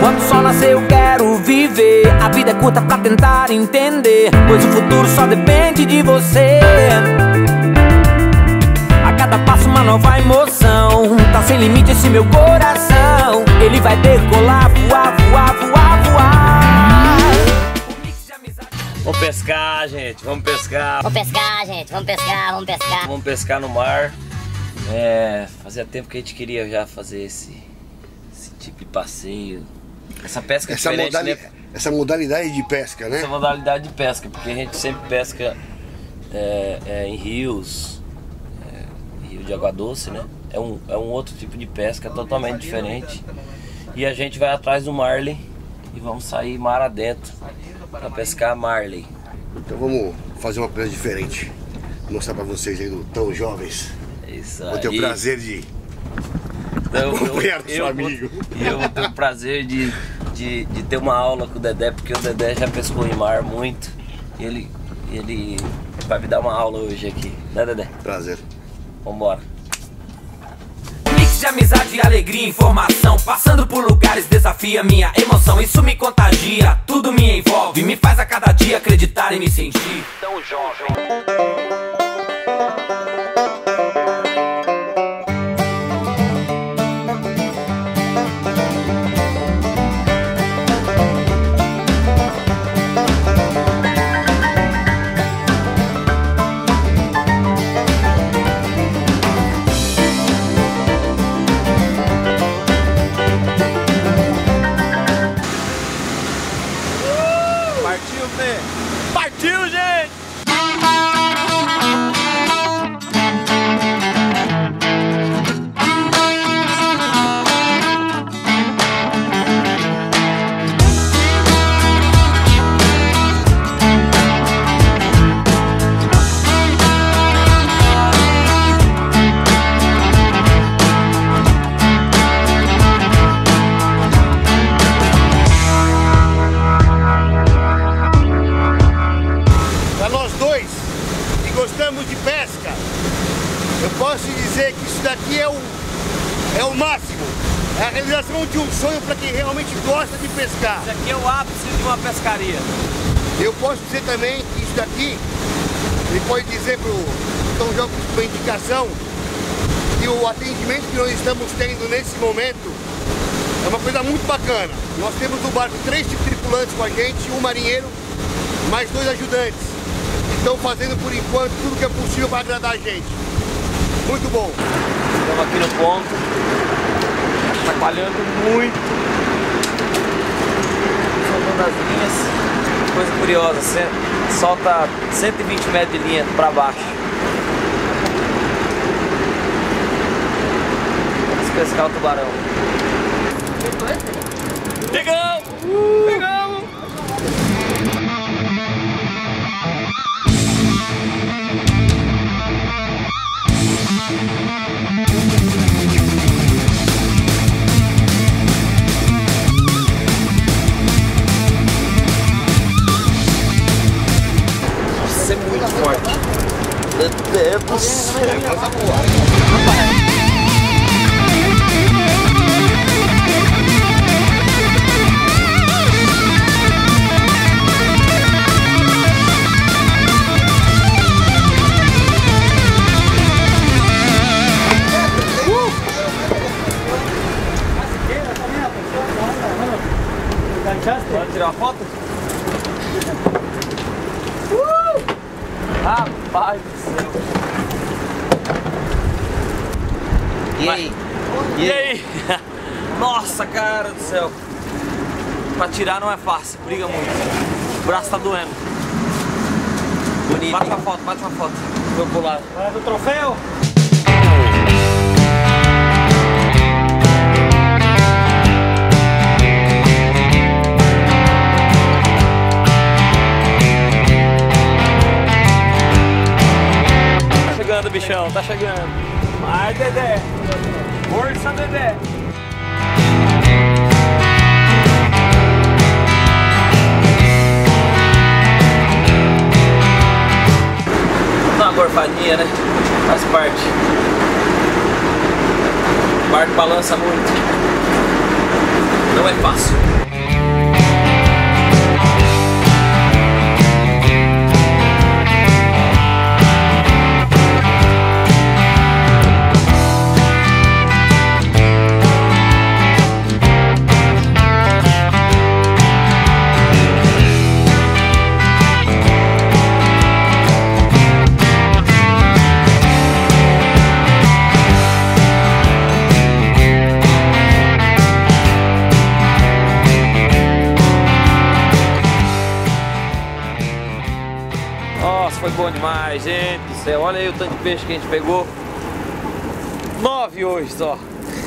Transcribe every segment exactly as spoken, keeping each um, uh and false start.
Quando o sol nascer eu quero viver. A vida é curta pra tentar entender, pois o futuro só depende de você. A cada passo uma nova emoção. Tá sem limite esse meu coração. Ele vai decolar, voar, voar, voar, voar. Vamos pescar, gente, vamos pescar. Vamos pescar, gente, vamos pescar, vamos pescar. Vamos pescar no mar. É, fazia tempo que a gente queria já fazer esse, esse tipo de passeio. Essa pesca essa diferente, modali né? Essa modalidade de pesca, né? Essa modalidade de pesca, porque a gente sempre pesca é, é, em rios, é, rio de água doce, né? É um, é um outro tipo de pesca totalmente diferente. E a gente vai atrás do marlin e vamos sair mar adentro para pescar marlin. Então vamos fazer uma coisa diferente. Vou mostrar para vocês aí, tão jovens. Isso vou ter o prazer de então, acompanhar eu, seu amigo. E eu vou ter o prazer de, de, de ter uma aula com o Dedé, porque o Dedé já pescou em mar muito. E ele, ele vai me dar uma aula hoje aqui, né, Dedé? Prazer. Vambora. Mix de amizade, alegria e informação. Passando por lugares, desafia minha emoção. Isso me contagia, tudo me envolve. Me faz a cada dia acreditar e me sentir tão jovem. Partiu, gente! Gostamos de pesca. Eu posso dizer que isso daqui é o, é o máximo. É a realização de um sonho para quem realmente gosta de pescar. Isso aqui é o ápice de uma pescaria. Eu posso dizer também que isso daqui, ele pode dizer para o Tom Jobs uma indicação, que o atendimento que nós estamos tendo nesse momento é uma coisa muito bacana. Nós temos no barco três tipos de tripulantes com a gente, um marinheiro, mais dois ajudantes. Estão fazendo por enquanto tudo que é possível para agradar a gente. Muito bom. Estamos aqui no ponto, chacoalhando muito, soltando as linhas. Coisa curiosa, você solta cento e vinte metros de linha para baixo. Vamos pescar o tubarão. Pegamos! Uh! Pegamos! Nossa, é muito forte. Meu Deus do céu. Pode tirar uma foto? Uh! Rapaz do céu! E aí? E aí? Nossa, cara do céu! Pra tirar não é fácil, briga muito. O braço tá doendo. Bonito. Bate uma foto, bate uma foto. Vou pular. Vai do troféu? chegando, bichão, tá chegando. Vai, Dedé. Força, Dedé. Dá uma gorfadinha, né? Faz parte. O barco balança muito. Não é fácil. demais, gente do céu. Olha aí o tanto de peixe que a gente pegou. Nove hoje só.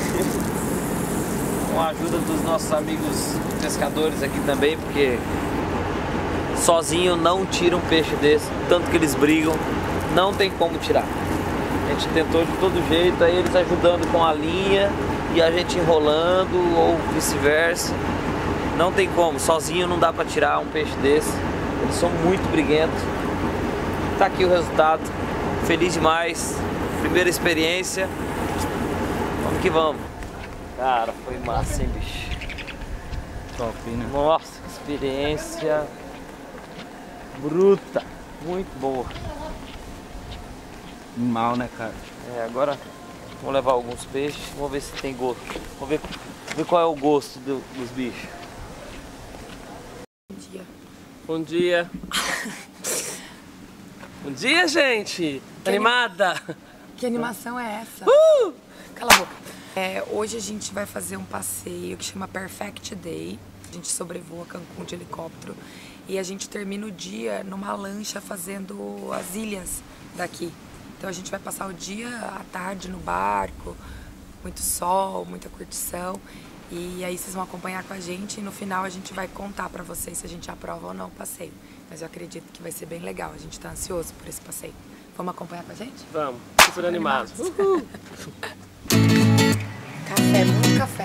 Com a ajuda dos nossos amigos pescadores aqui também, porque sozinho não tira um peixe desse, tanto que eles brigam, não tem como tirar. A gente tentou de todo jeito, aí eles ajudando com a linha e a gente enrolando ou vice-versa. Não tem como, sozinho não dá pra tirar um peixe desse. Eles são muito briguentos. Tá aqui o resultado. Feliz demais. Primeira experiência. Vamos que vamos. Cara, foi massa, hein, bicho. Top, né? Nossa, que experiência bruta. Muito boa. Mal, né, cara? É, agora vamos levar alguns peixes. Vamos ver se tem gosto. Vamos ver, ver qual é o gosto do, dos bichos. Bom dia. Bom dia. Bom dia, gente. Que Animada. Que animação é essa? Uh! Cala a boca. É, hoje a gente vai fazer um passeio que chama Perfect Day. A gente sobrevoa Cancún de helicóptero e a gente termina o dia numa lancha fazendo as ilhas daqui. Então a gente vai passar o dia à tarde no barco, muito sol, muita curtição. E aí vocês vão acompanhar com a gente e no final a gente vai contar pra vocês se a gente aprova ou não o passeio. Mas eu acredito que vai ser bem legal, a gente tá ansioso por esse passeio. Vamos acompanhar com a gente? Vamos, super animados. Uhul. Café, muito café.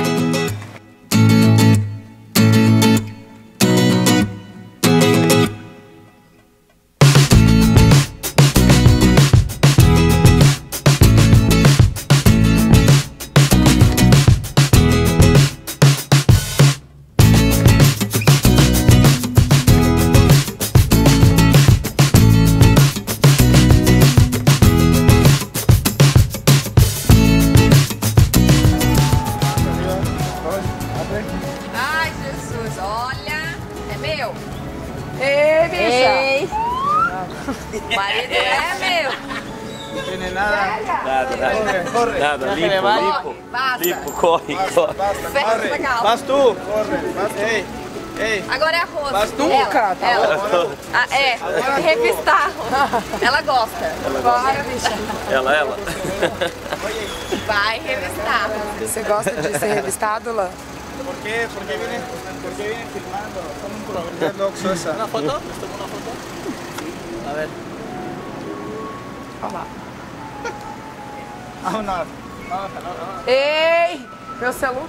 Ai, Jesus, olha, é meu. Ei, bicha. Ei. O marido é meu. Não tem nada. Nada, nada. Corre, nada, limpo, limpo. Basta. Limpo, corre, corre. Fecha essa calça. Vas tu. Corre. Vas. Ei. Ei. Agora é a Rose. Mas ela, nunca, tá ela. Ah, é, revistar. Ela gosta. Ela Bora, bicha. Ela, ela. Vai revistar. Você gosta de ser revistado, Lã? ¿Por qué? ¿Por qué viene, por qué viene filmando? Son un programa. Dog Sosa. ¿Una foto? ¿Les tomo una foto? A ver. Olha lá. Vámonos. Vamos, vamos. Ei, meu celular.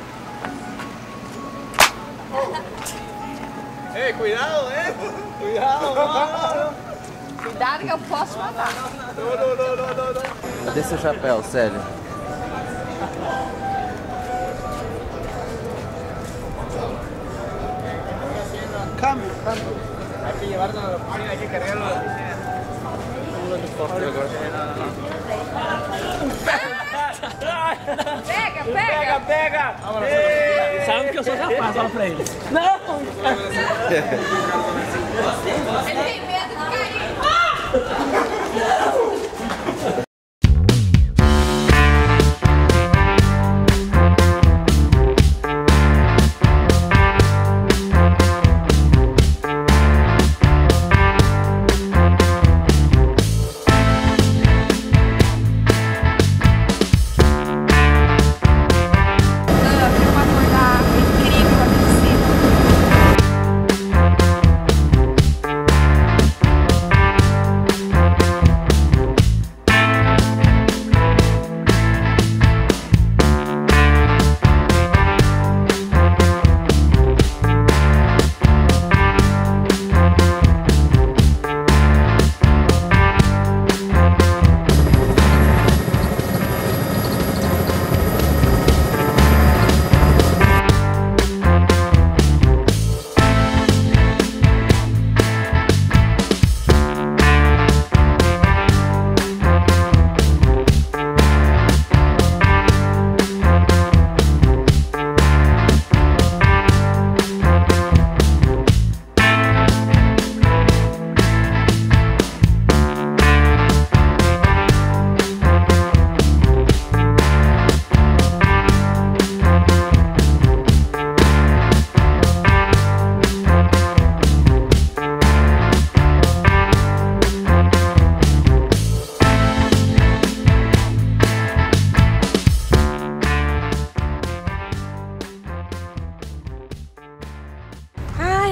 Ei, cuidado, eh. Cuidado, mano. Cuidado que eu posso matar. No, no, no, no, no, no. Cadê seu chapéu, sério? Cambio, cambio. Hay que llevarlo a la oficina, hay que cargarlo a la oficina. Pega, pega. Pega! Sabe que eu sou capaz, fala pra eles. Ele tem medo de cair.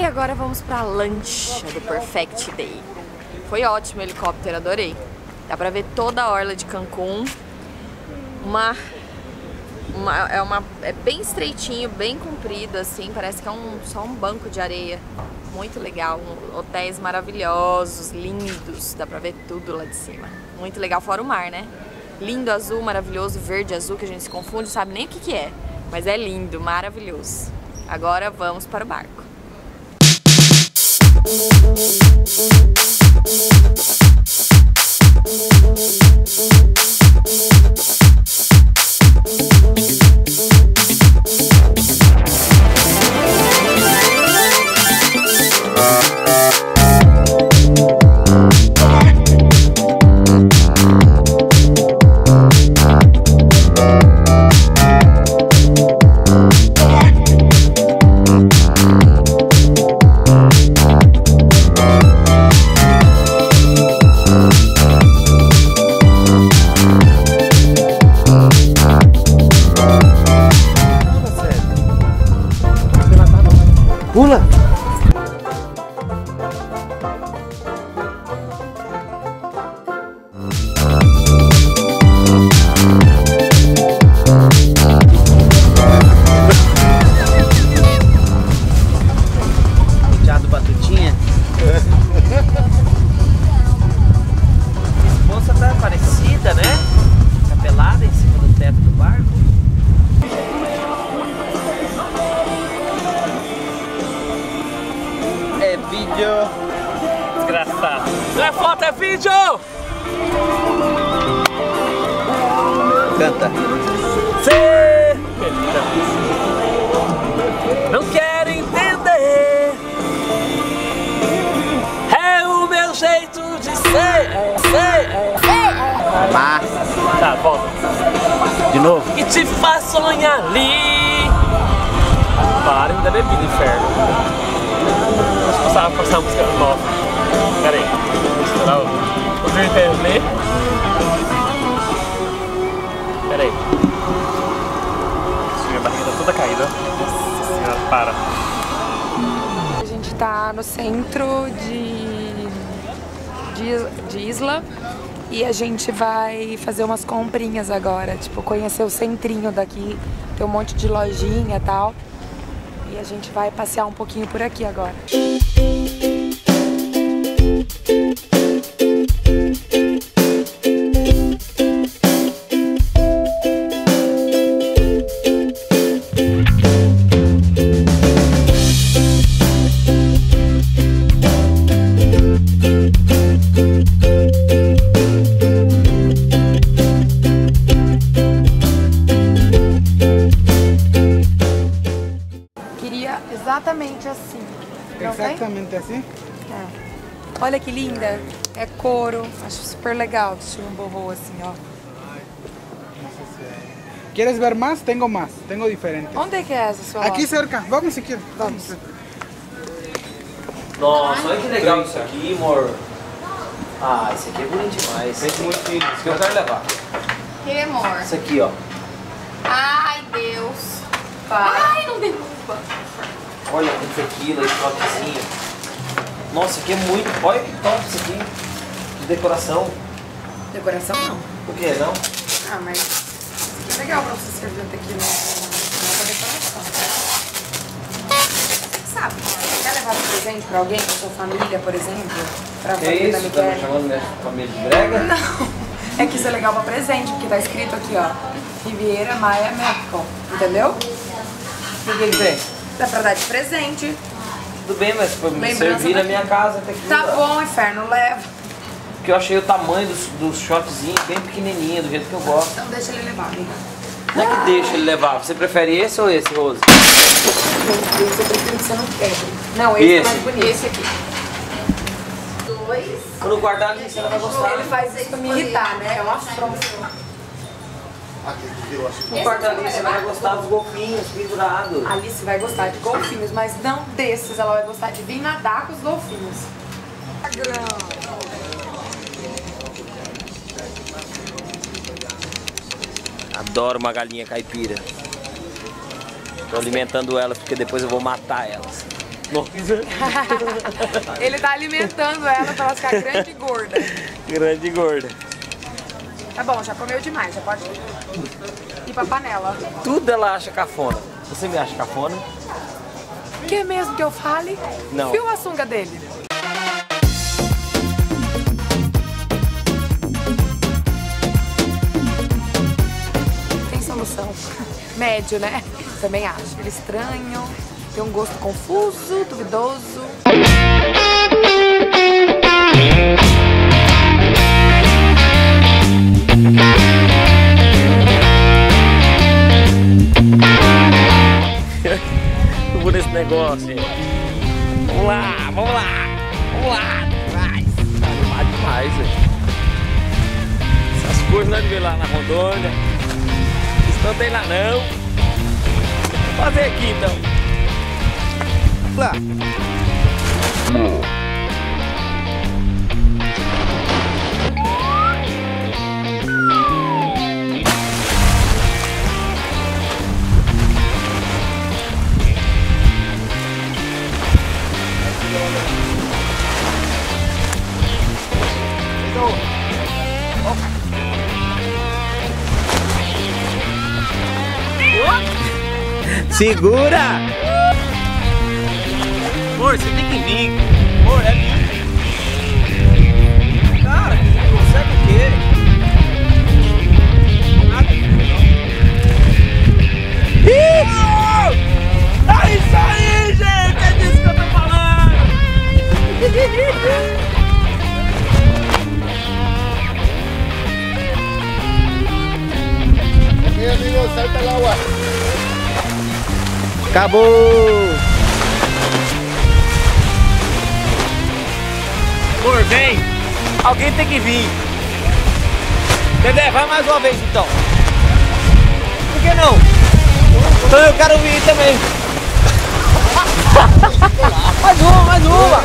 agora vamos pra lancha do Perfect Day. Foi ótimo o helicóptero, adorei. Dá pra ver toda a orla de Cancún. Uma, uma, é, uma, é bem estreitinho, bem comprido, assim. Parece que é um, só um banco de areia. Muito legal. Um, hotéis maravilhosos, lindos. Dá pra ver tudo lá de cima. Muito legal, fora o mar, né? Lindo, azul, maravilhoso, verde, azul, que a gente se confunde, não sabe nem o que que é. Mas é lindo, maravilhoso. Agora vamos para o barco. Pula! Tchau do Batutinha. A moça tá parecida, né? Tá pelada em cima do teto do barco. É vídeo. Desgraçado. Não é foto, é vídeo! Canta. Cê não quero entender. É o meu jeito de ser. É, ser, é. Pá. Tá, volta. De novo. Que te faz sonhar ali. Para, ainda bebi no inferno. Acho que precisava passar a música nova. Pera aí. Vou estourar o meu internet. Pera aí. Minha barriga tá toda caída. Nossa senhora, para. A gente tá no centro de, de, de Isla e a gente vai fazer umas comprinhas agora, tipo, conhecer o centrinho daqui, tem um monte de lojinha e tal. E a gente vai passear um pouquinho por aqui agora. Exatamente assim. Não Exatamente tem? assim? É. Olha que linda. É couro. Acho super legal. Estilo um boho assim, ó. ¿Quieres ver más? Tengo más. Tengo diferentes. Onde é que é essa sua Aqui loja? cerca. Vamos se quer. Vamos. Nossa, olha que legal isso aqui, amor. Ah, isso aqui é bonito demais. Esse muito filho. Isso que eu quero levar. Que amor? Isso aqui, ó. Ai, Deus. Ai, não derruba. Olha com tequila e toquezinho. Nossa, isso aqui é muito... Olha que top isso aqui. De decoração. Decoração não. Por que não? Ah, mas isso aqui é legal pra você servir um tequila. Não é pra decoração. Você sabe, você quer levar um presente pra alguém, pra sua família, por exemplo? Pra Que família da isso? Tá me Michele? chamando minha família de brega? Não. É que isso é legal pra presente, porque tá escrito aqui, ó. Riviera Maya México. Entendeu? O que que tem? Dá pra dar de presente. Tudo bem, mas foi me Lembrança servir na daqui. minha casa tequila. Tá bom, inferno, leva. Porque eu achei o tamanho dos, dos shotzinhos bem pequenininho, do jeito que eu gosto. Então deixa ele levar, amiga. Não é que deixa ele levar. Você prefere esse ou esse, Rose? Eu prefiro que você não quebre. Não, esse, Esse. é mais bonito. Esse aqui. Dois. Quando guardar ali, você não vai gostar. Ele faz isso pra me irritar, né? É uma afronta. Quando guardar ali, você não vai gostar dos golfinhos pendurados. A Alice vai gostar de golfinhos, mas não desses. Ela vai gostar de vir nadar com os golfinhos. Adoro uma galinha caipira. Tô alimentando elas porque depois eu vou matar elas. Nossa. Ele tá alimentando ela pra ela ficar grande e gorda. Grande e gorda. Tá bom, já comeu demais, já pode ir pra panela. Tudo ela acha cafona. Você me acha cafona? Quer mesmo que eu fale? Não. Viu a sunga dele? Tem solução. Médio, né? Também acho. Ele é estranho, tem um gosto confuso, duvidoso. Por esse negócio. Vamos lá, vamos lá, vamos lá, demais. Tá demais, velho. Essas coisas não devem lá na Rondônia. Isso não tem lá não. Vou fazer aqui então. Lá. Segura! Amor, você tem que vir. Amor, é lindo. Cara, você consegue o quê? Oh! É isso aí, gente! É disso que eu tô falando! Meu amigo, salta al agua. Acabou! Amor, vem! Alguém tem que vir. Dedé, vai mais uma vez então. Por que não? Então eu quero vir também. Mais uma, mais uma.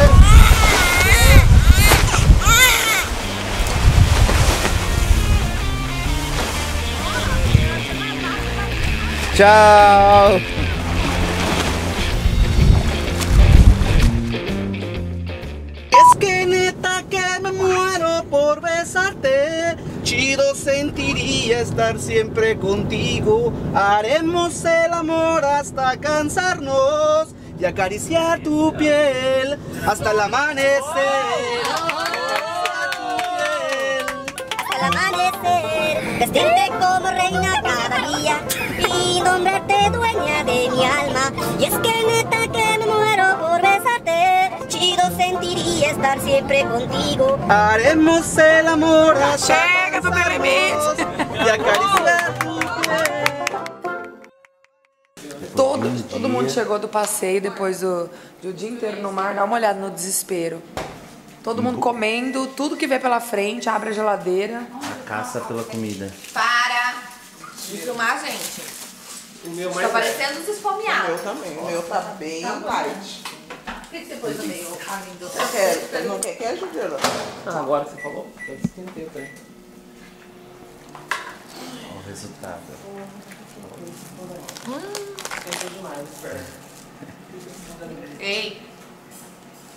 Tchau! Es que neta que me muero por besarte. Chido sentiría estar siempre contigo. Haremos el amor hasta cansarnos y acariciar tu piel hasta el amanecer. Hasta el amanecer, vestirte como reina cada día y nombrarte dueña de mi alma. Y es que neta que me muero por besarte. Chido sentiría estar siempre contigo. Haremos el amor hasta Chega do meu limite. y acariciar tu piel. Todo, todo mundo chegou do passeio depois do, do dia inteiro no mar. Dá uma olhada no desespero. Todo mundo comendo, tudo que vê pela frente, abre a geladeira. A caça pela comida. Para de filmar, gente. O meu Tá parecendo os esfomeados. Eu também, o meu tá bem light. Por que você pôs no meio, amigo? Eu quero, eu não quer queijo, Juliana? Ah, agora que você falou, eu esquentei também. Olha o resultado. Ei,